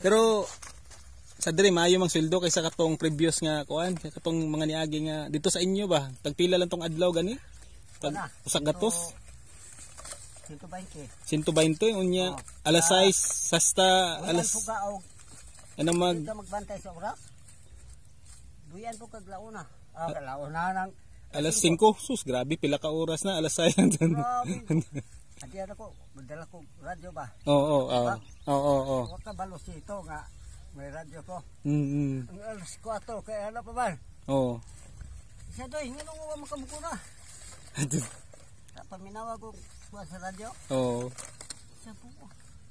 Pero sa diri maayo mang sweldo kaysa katong previous nga kuan, katong mga niagi nga dito sa inyo ba? Tagpila lang tong adlaw gani? Tag usak gatos. 120. 120 unya alas 6 hasta alas ano magbantay sa oras. Duyan po kag launa. Launa nang alas 5. Sus, grabe pila ka oras na alas 6. Adi ako, madala ko radyo ba? Oo. Wala balos ito nga may radyo ko. Ang alas 4 kaya ano pa ba? Oo. Isa doy, nganong wa makabuko na. Paminawa ko sa radyo. Oo. Sa buko.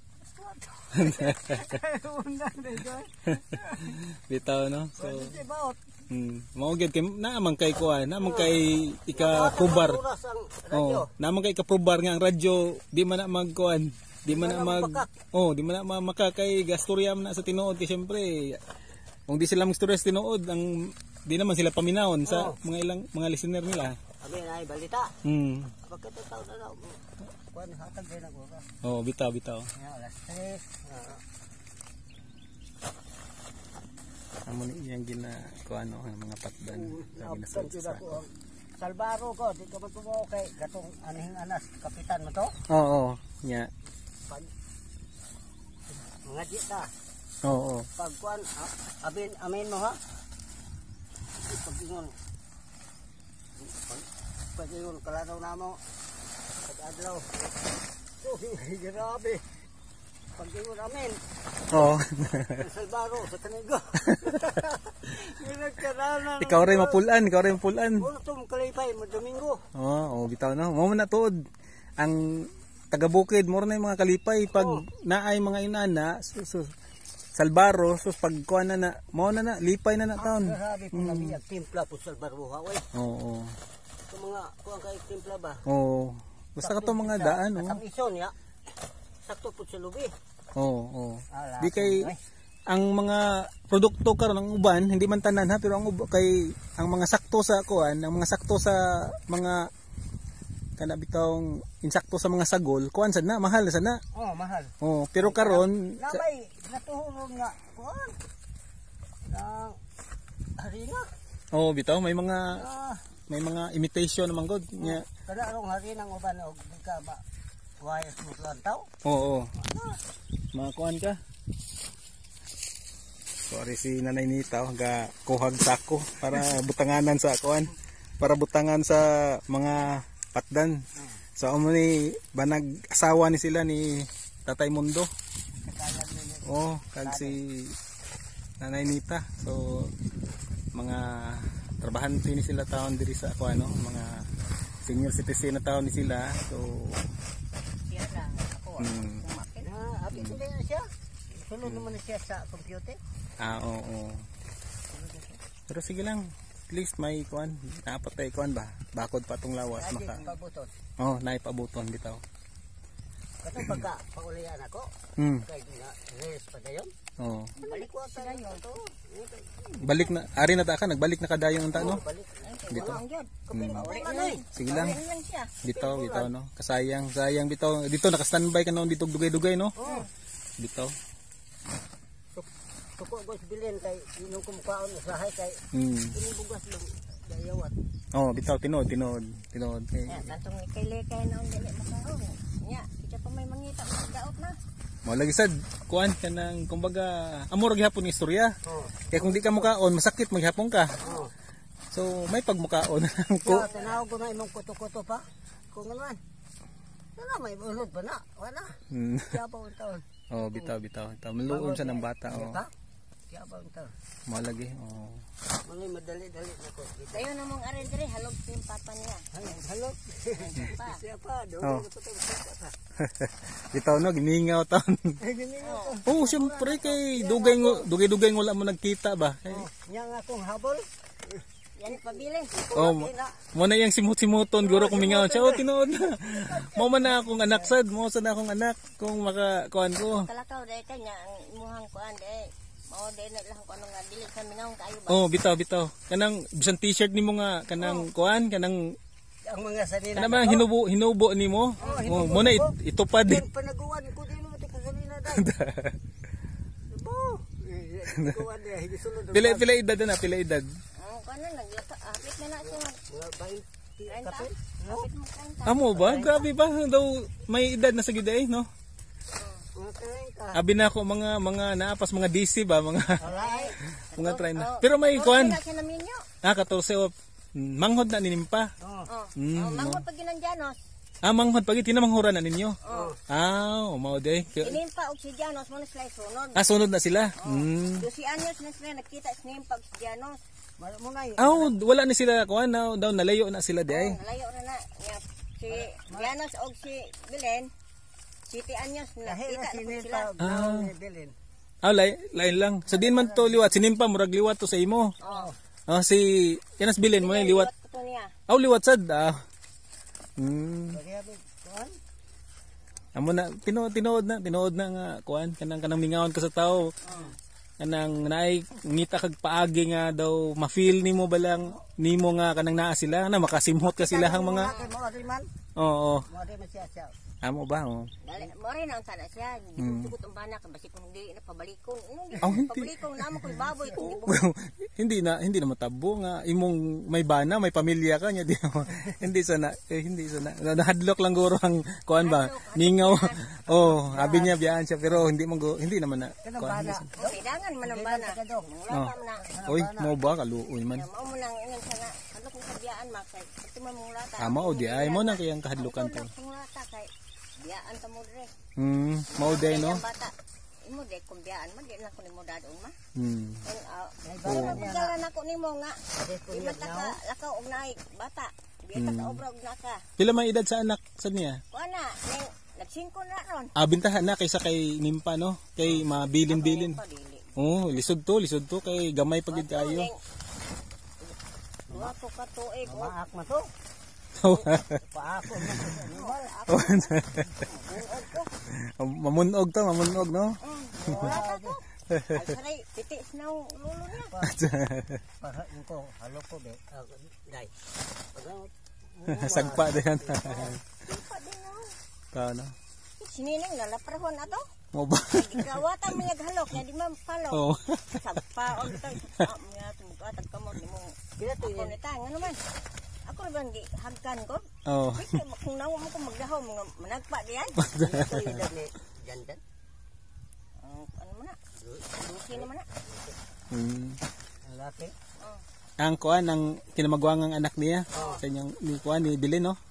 Bitaw no. So mao gyud kay naamang kay kuan, naamang kay ika-probar. Oh, naamang kay ika-probar nga ang radyo di man na magkuan, di man na di man na makakay gastorya man na sa tinuod kay syempre kung di sila magstorya sa tinuod ang di naman sila paminawon sa mga ilang mga listener nila. Abi na balita. Bakit taw na kuan hatag din ako. Oh, bitaw. Ya, alas 3. Amo ni yang ginakuan no ang mga patdan sa ginasal. Salbaro ko, di ka man tumo kay katong anihing anas kapitan mo to? Oo, nya. Mga di ta. Oo. Pag kuan amin mo ha. Pag-ingon kalanaw namo. Pag-adlaw. Grabe. Pag-ingon amin. Oo. Salbaro sa Tanigo. Ikaw rin mapulan. Ulo itong kalipay mo Domingo. Oo, bitaw na. Mo man na tuod. Ang taga-bukid mo na yung mga kalipay pag naay mga inana Salbaro sus pag kuan na mo na lipay na taon. Grabe po kami timpla po Salbaro ha oy. Oo. Ito mga kuan kay timpla ba? Oo. Basta ka to mga daan oh. Ang ison ya. Sakto po sa lubi. Oo. Di kay ang mga produkto karon ng uban hindi man tanan ha pero ang kay ang mga sakto sa kuan, ang mga sakto sa mga kana bitong insakto sa mga sagol kuan sad na mahal sad na. Oh, mahal. Oh, pero karon nabay natuhon nga kuan. Nang harina. Oh, bitaw may mga imitation naman god nya. Kada arong harina ng uban og ka ba wires mo lantaw? Oo. Mga kuan ka. Sorry si Nanay Nita ga kuhag sako para butanganan sa kuan. Para butangan sa mga patdan. So amo ni banag asawa ni sila ni Tatay Mundo. Oh, kag si Nanay Nita. So mga trabahante ni sila taon diri sa ako ano, mga senior citizen na taon ni sila. So siya lang ako. Abi sila siya. Sulod naman siya sa computer. Oo. Pero sige lang. At least may kuan, napatay kuan ba? Bakod pa tong lawas maka. Oh, naipabuton bitaw. Kasi pagka paulian ako. Kay rest pa dayon. Oh. Balik ko sa dayon to. Balik na, ari na ta ka, nagbalik na kadayon unta no? Bitaw. Sige lang. Bitaw no. Kasayang bitaw. Dito naka-standby ka noon dito dugay-dugay no? Bitaw. Suko ko bilin kay inong kumkaon usahay kay inibugas lang dayawat. Oh, bitaw tinod kay. Kantong kay naon dili makaon. Nya, kita pa may mangita og daot na. Mo lagi sad kuan kanang kumbaga amor gihapon ng istorya. Kaya kung di ka mukaon masakit maghapon ka. So may pagmukaon ko. Tanaw ko na imong kuto-kuto pa. Kung naman. Wala may ulod pa na. Wala. Kaya pa untaon. Oh, bitaw. Maluon sa ng bata oh. Kaya ba untaon. Mo lagi. Oh. Mali madali-dali na ko. Dayon namong are dire halog tim papa niya. Halog. Siya pa do. Bitaw no giningaw taon. Oh, syempre kay dugay-dugay wala mo nagkita ba? Yang akong habol. Yan pabili. Oh, mo na yang simut-simuton guro kung mingaw. Ciao tinuod na. Mo man na akong anak sad, mo sa na akong anak kung makakuan ko. Kalakaw dai kanya ang imuhang kuan dai. Mao dai na lang ko nga dili sa mingaw kayo ba. Oh, bitaw. Kanang bisan t-shirt nimo nga kanang kuan, kanang ang mga sanina. Kanang hinubo nimo. Oh, mo na itupad. Panaguan ko din mo ti sanina dai. kuwan eh, gisulod. Pila edad na, pila edad. Kano naglapit na na siya. Mga 20 kape. No? Kapit mo kanta. Amo ba? Grabe ba? Daw may edad na sa gid eh, no? Mga 30. Abi na ako mga naapas mga DC ba, mga Alay. mga try na. Pero may kuan. Kaya siya namin nyo. 14 o manghod na ninimpa. Oh. Manghod pag ginandyanos. Manghod pag tinamanghuran na ninyo. Mao day. Inimpa og si Janos mo na sila sunod. Sunod na sila. 12 anyos na sila nakita inimpa og si Janos. Munay. Wala ni sila kuan na daw nalayo na sila di ay. Nalayo na na. Si Janos og si Belen. 7 anyos nakita na po sila. Bilin. Lain lang. Sa din man to liwat sinimpa murag liwat to sa imo. Si Yanas Bilin mo na liwat. Ito niya. Liwat sad. Kuwan? Amo na tinuod na nga kuan kanang mingawon ka sa tao. Kanang naay ngita kag paagi nga daw ma-feel nimo balang nimo nga kanang naa sila na makasimhot ka sila hang mga. Oo. Mo man siya. Amo ba? Dali mo rin ang sana siya. Tugot ang bana basi kung di na pabalikon. Hindi Hindi. pabalikon na mo koy baboy kung hindi na matabo nga imong may bana, may pamilya ka nya di mo. Hindi sana nahadlok lang guro ang kuan ba ningaw. Abi niya biyaan siya pero hindi naman na kuan. Kailangan man ang bana. Wala na. Oy, mo ba kaluoy man. Mao mo nang ingon sana. Ano kung kabiyaan makay. Ito man mong lata. Mao di ay mo na kayang kahadlukan to. Kung lata kay biyaan ta mo dire. Mao day no. Imo de kung biyaan man di na ko nimo dadon ma. Pero pagdalan ako nimo nga. Di mataka lakaw og naay bata. Di ta obra og naka. Pila may edad sa anak sa niya? Kuana, nagsingko na ron. Bintahan na kaysa kay nimpa no, kay mabilin-bilin. Lisod to kay gamay pagid kayo. Duha to ka tuig. maak man to. Paako Mamunog no. Wala to. Ay saray titis na lulo niya. para ko halo ko be. Dai. Sagpa din. Pa din no. Tao. Sinining lalaprahon ato. Mo ba? Gawatan mo halok nya di man palo. Sagpa on tay. Nya tumugatag ka mo nimo. Kila to Ako nita ngano man. Ako rin di hagkan ko. Kasi kung nawa mo ko magdahaw mga managpa diyan. Ito yung dali. Jandan. Ano mo na? Lusi naman na. Laki. Ang kuan ang kinamagwangang anak niya sa inyong ni kuan ni Bilin no.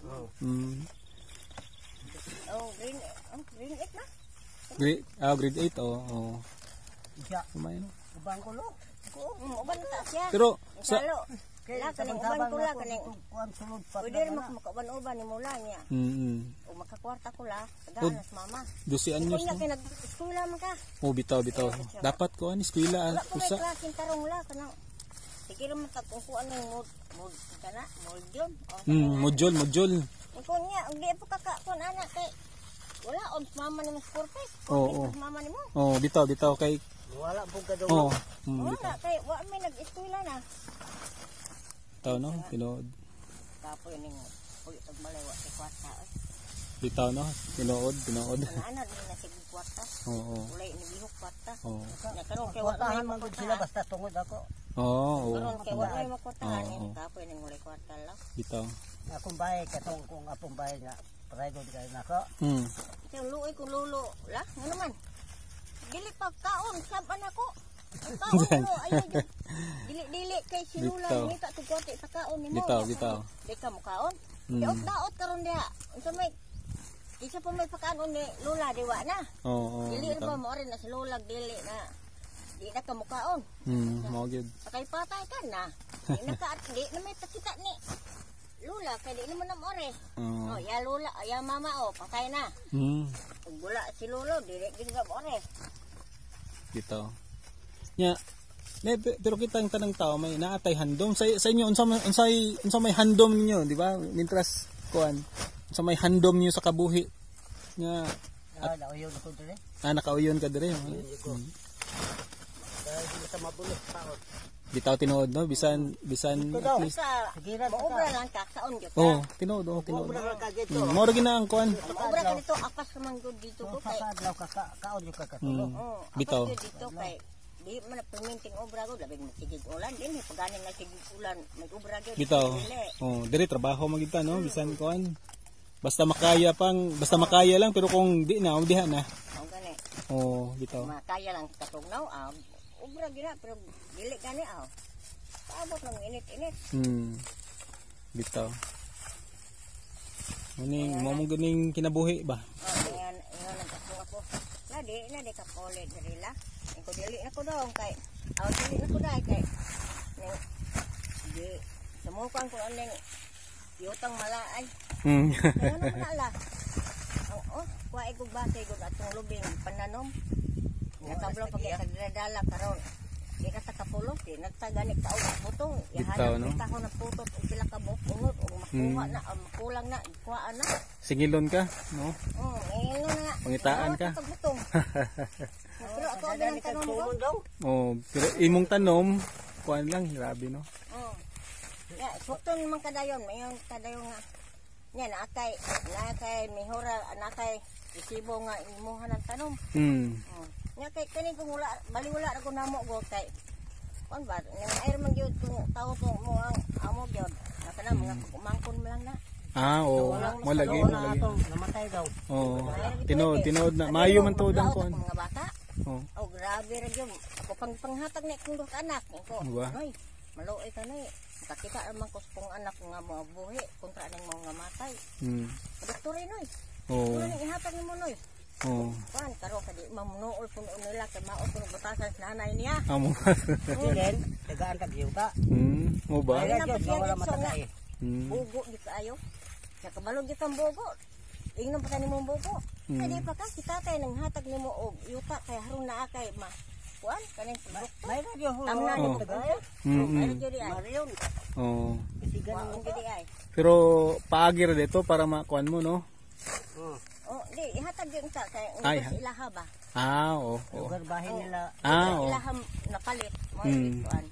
Green 8 na. Grade 8 Siya. Kumay no. Ubang ko lo. Uban ta siya. Pero sa la kaning uban ko la kaning kuan sulod pa. pwede rin makauban-uban ni mula niya. O makakwarta ko la tagaan sa mama. 12 anyos Kunya no. kay nag-eskwela man ka. Bitaw. Dapat kuan eskwela Wala ko may usa. klaseng tarong la kanang sige ra man ta kung kuan ning mood kana mold. Module. Kunya og di pa ka kun anak kay wala on mama ni mas purpose. Mama ni mo. Bitaw kay Wala po ka daw. Wala kay wa may nag-eskwela na. Bitaw no, tinood. Kapoy ning uy tagbalay wa sa kwarta. Bitaw no, tinood. Ana din na sig kwarta. Ulay ni bihok kwarta. Ya karon kay wa Kwartahan man gud sila basta tungod ako. Karon kay wa may makwartahan ni kapoy ning ulay kwarta lang. Bitaw. Akong bahay katong kung apong bahay nga private kay nako. Kay luoy ko lolo la ngano man. Dili pa kaon sab anako. Kaon lo ayo dili kay silula ni ta tugote sa kaon nimo. Bitaw. Di ka mo kaon. Daot karon diha. Unsa may isa pa may pakaon ni lula diwa na. Dili ra ba mo rin na si lula dili na. Di na ka mo kaon. Mao gyud. Sakay patay ka na. Di na may pakita ni lula kay di naman na mo rin. Ya lula, ya mama patay na. Ug wala si lolo dili gid ka mo rin. Bitaw. Nya pero kita ang tanang tao may naatay handom sa inyo unsa may handom ninyo di ba mintras kuan unsa may handom niyo sa kabuhi nga nauyon ko dire nakauyon ka dire dahil sa mabulot paon bitaw tinuod no bisan at least maobra lang ka saon gyud tinuod mura ka dito mo ra gina ang kuan maobra ka dito apas man gud dito ko kay kaon yung kakatulong bitaw dito kay di man perminting obra ko labing sigig ulan din paganing nga sigig ulan may obra gyud. Bitaw. Oh, diri trabaho magita no bisan kuan. Basta makaya lang pero kung di na diha na. Oh gani. Oh, bitaw. Makaya lang katugnaw obra gyud pero dili gani paabot lang init-init. Bitaw. Muning mo ganing kinabuhi ba? Yan ako. Na di ka pole diri la. Ko dili na ko dong kay dili na ko dai kay di sumukan ko aning yutang malaay. Kaya ano na la. Kuha igog base igog atong lubing pananom. Nakablo pag sa karon. Di ka sa kapulong, di nagtaganik ka og butong. Ihanap kita ko na putot og pila ka bungot og makuha na, makulang na, kuhaan na. Singilon ka, no? Ngayon na nga. Pangitaan ka. Pero ako ang ng tanom ko. Pero imong tanom, kuhaan lang, grabe no? Sukton man kadayon, mayong kadayon nga. Yan, nakay mihura, nakay resibo nga imuhan ng tanom. Nga kay kaning kung baliwala na ko namo go kay kon ba nang air man gyud kung tao to mo ang amo gyud nakana mga kumangkon mo lang na mo lagi namatay daw tinood na mayo man tuod ang kon mga bata grabe ra gyud ako panghatag ni kung anak ko oy maluoy ka ni kakita man ko kung anak nga mga buhi kontra ning mga matay doktor noy ning ihatag ni mo noy kan karo kadi mamnuol puno nila kay mao puno butasan sa nanay niya. Dilen, tagaan tag yuta. Mo ba? Wala matagay. Bugo di kaayo. Sa kabalog di kang bugo. Ingnon pa kanimo bugo. Kadi pa ka kita tay nang hatag nimo og yuta kay harong naa kay ma. Kuan kaning produkto. May radyo ho. Tamna nimo tagay. May radyo di ay. Isigan mo gidi ay. Pero paagi ra dito para makuan mo no. Di ihatag yung sa kay ilaha ba? Lugar bahay nila. Ilaha napalit mo kuan.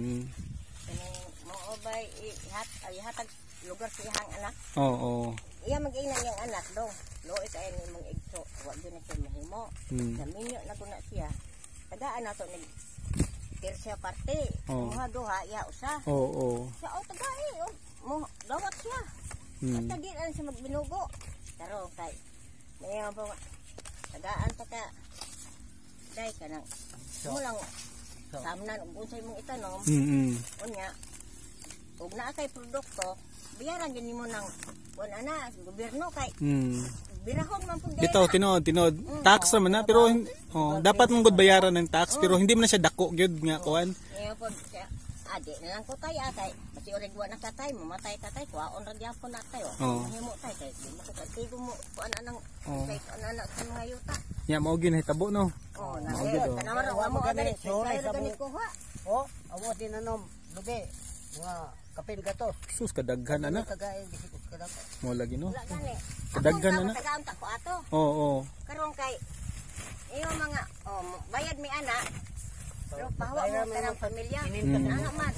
Mo obay ihatag lugar sa ihang anak. Iya mag-ina yang anak dong. Loit ay ni mong igso, wa gyud na siya mahimo. Naminyo na kuna siya. Tagaan nato ni tersia parte. Muha duha ya usa. Sa tagai mo dawat siya. At di na siya magbinugo. Pero kay mayroon po tagaan pa ka day ka nang mulang samnan ug unsay mong itanom unya ug naa kay produkto biyaran gyud nimo nang wala na gobyerno kay birahon man pud bitaw tinod tax man na pero dapat mong gud bayaran ng tax pero hindi man na siya dako gyud nga kuan adi na lang ko tay atay basi ore gwa na tatay mamatay tatay kuaon ra gyapon na tayo himo tay kay di mo ko tigo mo kuan anang kay anak sa mga yuta nya mao gyud hitabo no mao gyud tanawara wa mo agad sore sa gani kuha amo tinanom lubi nga kapin gato sus kadaghan ana tagay bisikot kadaghan mo lagi no kadaghan ana tagaan ta ko ato karon kay iyo mga bayad mi anak pero pahawa mo ka ng pamilya. Anak man.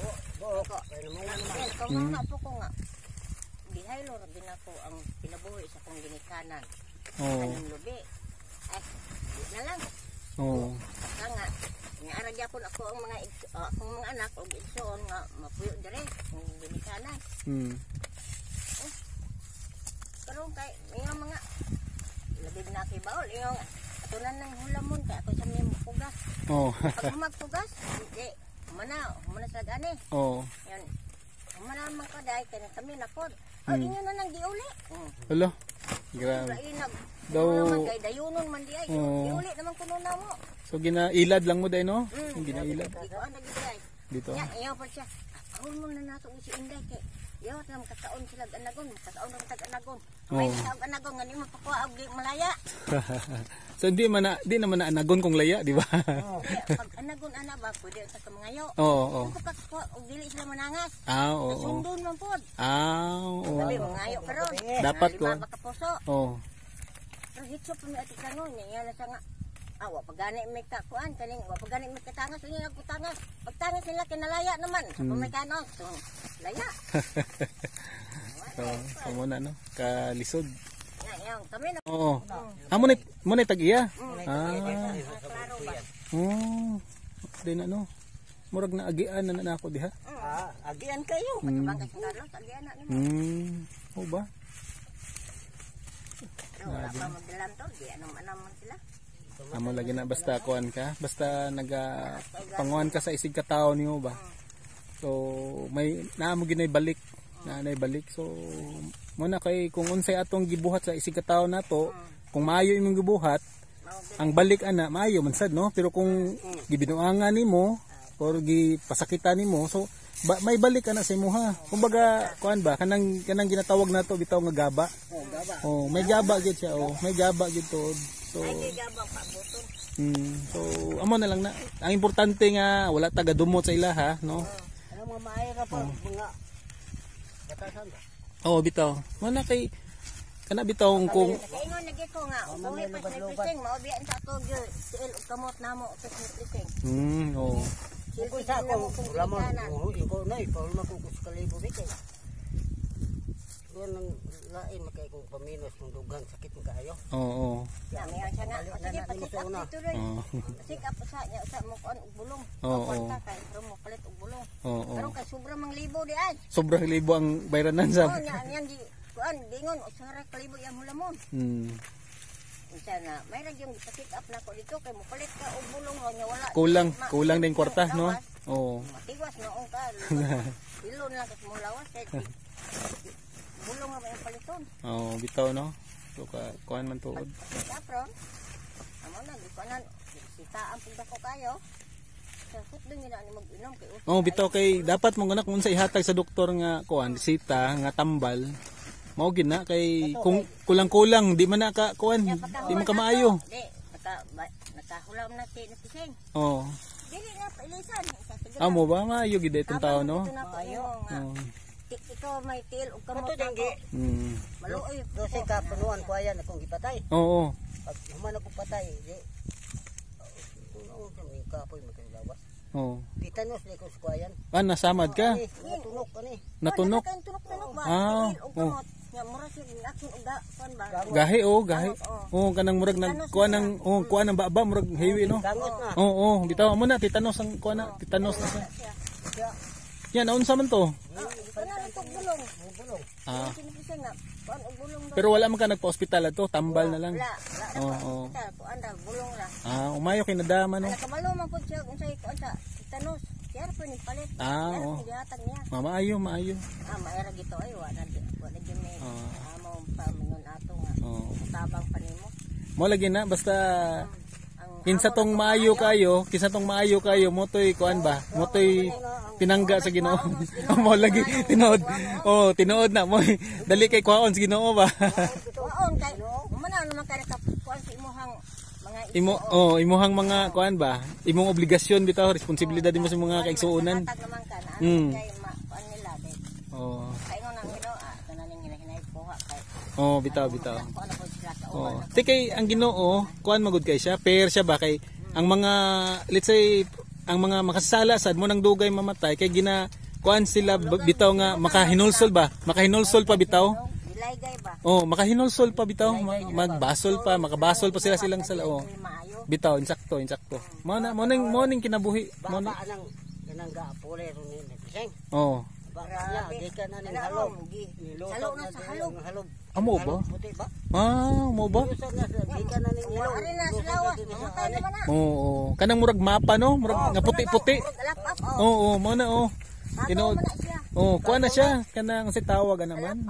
Kung nga po ko nga. Dihay lo, rabin ako ang pinabuhi sa kong ginikanan. Anong lubi. Na lang. Baka nga. Niaragya po ako ang mga anak o igsoon nga mapuyo dire. Ang ginikanan. Pero kay may mga labig na kibaol. Yung tunan ng hulamon kaya ako sa mga magpugas. Pag magpugas, hindi. Humana sa gani. Yan. Humana man ka dahil kaya kami napod. Inyo na nang giuli. Hala. Grabe. Daw naman kay dayunon man di ay. Giuli naman kuno na mo. So ginailad lang mo dai no? Ginailad. Dito. Yan, ayaw pa siya. Ahon mo na nato si Inday kay yaw na makataon sila anagon, makataon na anagon. May tawag anagon ngani mapakuha og malaya. So di naman na anagon kung laya, di ba? Pag anagon ana ba pwede sa kamangayo. Oo. Kung papakuha og dili sila manangas. Oo. Sundon man pod. Oo. Sabi mangayo karon. Dapat ko. Makapuso. Pero hitso pa mi ati kanon niya na sa nga wa pagani may kakuan kaning wa pagani may katangas niya nagkutangas. Pagtangas nila kinalaya naman sa pamekanos. So, laya. So muna no kalisod. Yan kami na. Amo ni tag-iya. din ano. Murag na agian na nako diha. Agian kayo. Bangka si Carlos, agian na nimo. O ba? Wala pa magdalan to, di anam-anam man sila. Amo lagi na basta kuan ka, basta naga panguan ka sa isig ka tawo nimo ba. So may naamo ginay balik, naanay balik. So mo na kay kung unsay atong gibuhat sa isig ka tawo nato, kung maayo imong gibuhat, ang balik ana maayo man sad no, pero kung gibinuangan nimo or gipasakitan nimo, so may balik ana sa imuha. Kumbaga kuan ba kanang ginatawag nato bitaw nga gaba. Oh, may gaba gid siya, may gaba gid to. So so amo na lang na. Ang importante nga wala taga dumot sa ilaha, no? Ano mga maayra pa mga batasan ba? Bitaw. Mana kay kana bitaw kung kaingon lagi ko nga uwi pa sa pising mao biyan sa to gyud siil og kamot namo sa pising. Kung sa ako, lamang ko na ipaul na kung kalibo dito. Doon ang lain makay kung paminos ng dugang sakit ng kaayo. Oo. May siya nga. Sige, pasit-up dito rin. Pasit-up sa niya sa mo kuan og bulong. Oo. Pero mo palit og bulong. Oo. Pero kay sobrang mang libo di ay. Sobrang libo ang bayranan sa. Yang di kuan gingon o sa kalibo yang mulamon. Isa na, may ragyong pasit up na ko dito kay mo palit ka og bulong nya wala. Kulang din kwarta no. Oo. Matiwas noong ka. Ilo na kas mo lawas kay bulong nga ba yung paliton. Bitaw no. So kuan man tuod. Sapron. Amo na di kuanan sitaan pud ko kayo. Sa food din ina ni mag-inom kay bitaw kay dapat mo anak kung sa ihatag sa doktor nga kuan bisita nga tambal. Mao gid na kay kung kulang-kulang di man na ka kuan, di man ka maayo. Di nakahulam na ti natising. Dili na pailisan sa siguro. Amo ba maayo gid itong tao no? Maayo. Ikaw may til og kamot dengge. Maluoy. Dose ka punuan ko ayan akong gipatay. Oo. Pag human ako patay, di kung kapoy maglawas. Titanos ni ko sa kuayan. Nasamad ka? Natunok ka ni. Natunok? Tunok-tunok ba? Nga mura si akin og kuan ba? Gahi gahi. Kanang murag nang kuan ng kuan ng baba murag heavy no. Gangot na. Bitaw mo na titanos ang kuan na, titanos na siya. Yan unsa man to? Kanang og bulong. Pero wala man ka nagpa-ospital ato, tambal na lang. Wala. Kuan da bulong ra. Umayo kay nadama no. Nakabalo man pud siya unsay kuan sa titanos. Kaya pa ni palit. Gihatag niya. Maayo. Maera gito ay wala gyud may amo pa mingon ato nga. Tabang pa nimo. Mo lagi na basta kinsa tong maayo kayo motoy kuan ba? Motoy pinangga sa Ginoo. Mo lagi tinuod. Tinuod na mo. Dali kay kuhaon sa Ginoo ba? Kuhaon kay man naman kay kuan sa imuhang mga imuhang mga kuan ba? Imong obligasyon bitaw, responsibilidad mo sa mga kaigsuonan. Kay kuan nila day. Kay ngon ang Ginoo kananing hinahinay kuha kay. Bitaw. Kay ang Ginoo, kuan magud kay siya, fair siya ba kay ang mga let's say ang mga makasala sad mo nang dugay mamatay kay kuan sila bitaw nga makahinulsol pa bitaw. Ilaygay ba? Makahinulsol pa bitaw, makabasol pa silang sala. Bitaw insakto. Morning kinabuhi. Morning kanang gaapole ron ni Piseng. Gikan na ning halom. Salo na sa halom. Amo ba? Puti ba? Mo ba? Gikan na ning ilong. Ari na sa lawas, mamatay naman na. Kanang murag mapa no, murag nga puti-puti. Mo na Tinood. Kuan na siya kanang si tawag naman.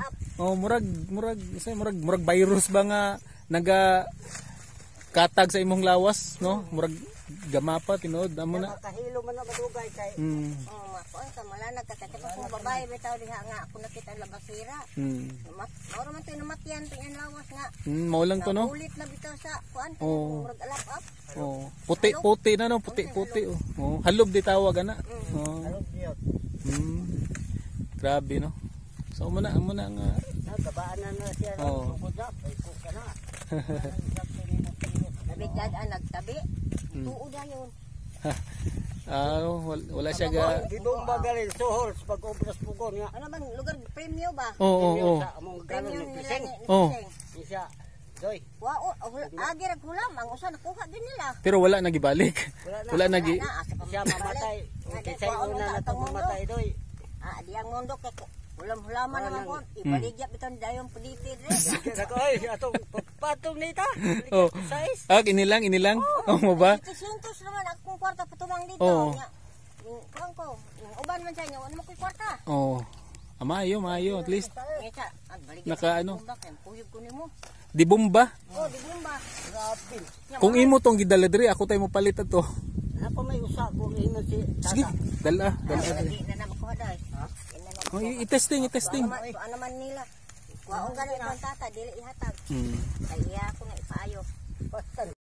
Murag virus ba nga naga katag sa imong lawas no? Murag gamapa tinood amo na. Kahilo man na madugay kay. Kuan sa malanag kakatapos kung babae bitaw diha nga ako nakita labasira. Ora man tay namatyan ting lawas nga. Mao lang to no. Ulit na bitaw sa kuan murag alap-up. Puti-puti na no, puti-puti halob di tawag ana. Halog diot. Grabe no. So amo na nga Nagabaan na siya sugod na kay ko kana. Nabigyan nagtabi. Tuod ayon. Wala siya ga. Gidong bagalin sohol pag obras pugon nga. Ano bang lugar premyo ba? Oo. Among ganon ni Piseng. Oo. Siya Doy. Wao, agir ang hulam, ang usa nakuha din nila. Pero wala nagibalik. Wala nagi. Siya mamatay. Kaysa una na itong mamatay, Doy. Di ang mundo kay hulam-hulaman naman po. Ibaligya biton dayon puditi rin. Ako ay atong patong nita. Oh. Inilang. Oh, mo ba? Sintos naman akong kwarta patumang dito. Oh. Kuan ko. Uban man sa inyo, ano mo ko'y kwarta? Oh. Maayo at least. Naka ano? Puyog ko nimo. Di bomba. Oh, di bomba. Grabe. Kung imo tong gidala diri, ako tay mo palit ato. Ako may usa kung ino si Sige, dala. Hindi na makuha dahil. Oh, i-testing. Ano man nila. Waong ganito ang tata, dili ihatag. Kaya iya ako na ipaayo.